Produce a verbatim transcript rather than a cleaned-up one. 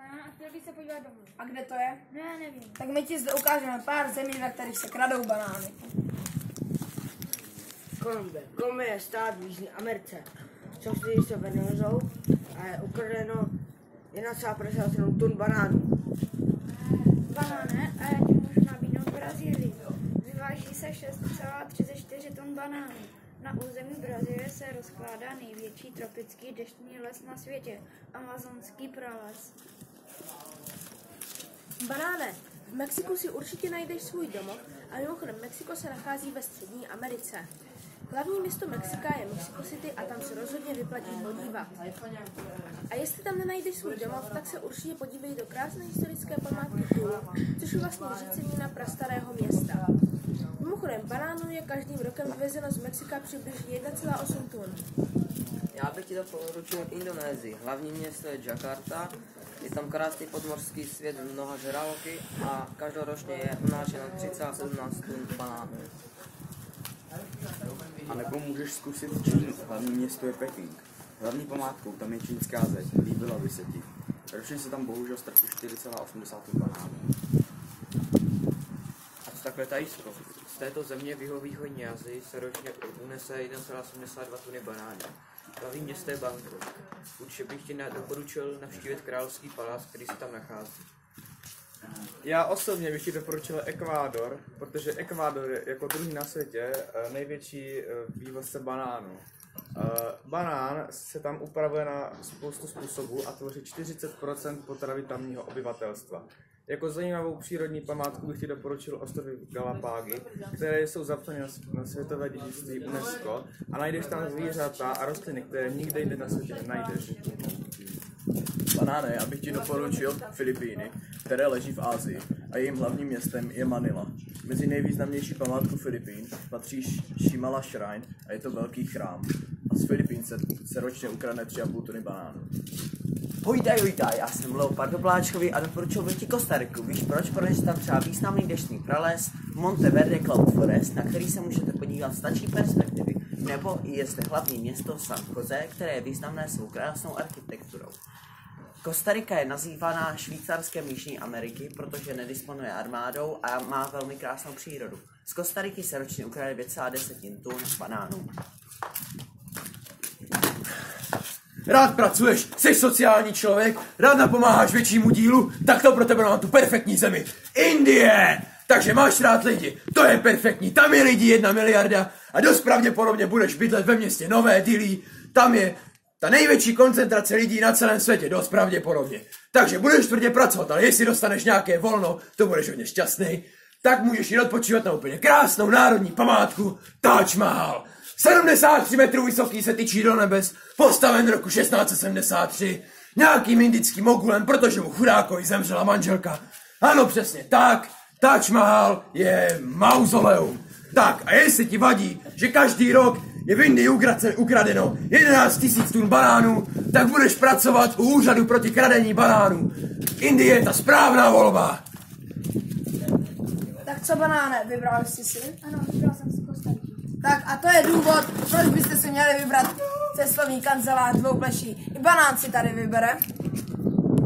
A chtěl bych se podívat domů. A kde to je? Ne, nevím. Tak my ti zde ukážeme pár zemí, ve kterých se kradou banány. Kolumbie. Kolumbie je stát v Jižní Americe. Častěji se Venezuelou a je ukradeno jedna celá padesát sedm tun banánů. Banáne a já ti můžu nabídnout Brazílii. Vyváží se šest celá třicet čtyři tun banánů. Na území Brazílie se rozkládá největší tropický deštný les na světě, amazonský prales. Banáne. V Mexiku si určitě najdeš svůj domov a mimochodem Mexiko se nachází ve Střední Americe. Hlavní město Mexika je Mexico City a tam se rozhodně vyplatí podívat. A jestli tam nenajdeš svůj domov, tak se určitě podívej do krásné historické památky Tulu, což je vlastně řícenina prastarého města. Mimochodem, banánů je každým rokem vyvezeno z Mexika přibližně jedna celá osm tun. Já bych ti to poručil v Indonésii. Hlavní město je Jakarta, je tam krásný podmořský svět, mnoha žraloky a každoročně je unášeno tři celá sedmnáct tun banánů. A nebo můžeš zkusit Čínu. Hlavní město je Peking. Hlavní památkou tam je čínská zeď. Líbila by se ti. Ročně se tam bohužel ztratí čtyři celá osmdesát tun banánů. A co takhle Thajsko? Z této země v jihovýchodní Asii se ročně unese jedna celá sedmdesát dva tuny banánů. Hlavní město je Bangkok. Určitě bych ti doporučil navštívit královský palác, který se tam nachází. Já osobně bych ti doporučil Ekvádor, protože Ekvádor je jako druhý na světě největší vývozce banánů. Banán se tam upravuje na spoustu způsobů a tvoří čtyřicet procent potravy tamního obyvatelstva. Jako zajímavou přírodní památku bych ti doporučil ostrovy Galapágy, které jsou zapsané na světové dědictví UNESCO a najdeš tam zvířata a rostliny, které nikde jinde na světě nenajdeš. Banáne, abych ti doporučil Filipíny, které leží v Asii a jejím hlavním městem je Manila. Mezi nejvýznamnější památku Filipín patří Shimala Shrine a je to velký chrám. A z Filipín se, se ročně ukradne tři a půl tuny banánů. Hojtaj, hojtaj, já jsem Leopard Pláčkovi a doporučil bych ti Kostariku. Víš proč? Protože tam třeba významný deštný prales, Monteverde Cloud Forest, na který se můžete podívat z tačí perspektivy, nebo i je zde hlavní město San Jose, které je významné svou krásnou architekturou. Kostarika je nazývaná Švýcarskem Jižní Ameriky, protože nedisponuje armádou a má velmi krásnou přírodu. Z Kostariky se ročně ukrade dvě celá deset tun banánů. Rád pracuješ, jsi sociální člověk, rád napomáháš většímu dílu, tak to pro tebe mám tu perfektní zemi. Indie! Takže máš rád lidi, to je perfektní, tam je lidí jedna miliarda a dost pravděpodobně budeš bydlet ve městě Nové Dillí, tam je ta největší koncentrace lidí na celém světě, dost pravděpodobně. Takže budeš tvrdě pracovat, ale jestli dostaneš nějaké volno, to budeš hodně šťastný, tak můžeš jít odpočívat na úplně krásnou národní památku Taj Mahal. sedmdesát tři metrů vysoký, se tyčí do nebes, postaven roku šestnáct set sedmdesát tři, nějakým indickým mogulem, protože mu chudákovi zemřela manželka. Ano, přesně tak, Taj Mahal je mauzoleum. Tak, a jestli ti vadí, že každý rok je v Indii ukradeno jedenáct tisíc tun banánů, tak budeš pracovat u úřadu proti kradení banánů. Indie je ta správná volba. Tak co, Banáne, vybral jsi si? Ano, vybral jsem si Kostariku. Tak a to je důvod, proč byste si měli vybrat cestovní kancelář Dvoupleší. I Banán si tady vybere.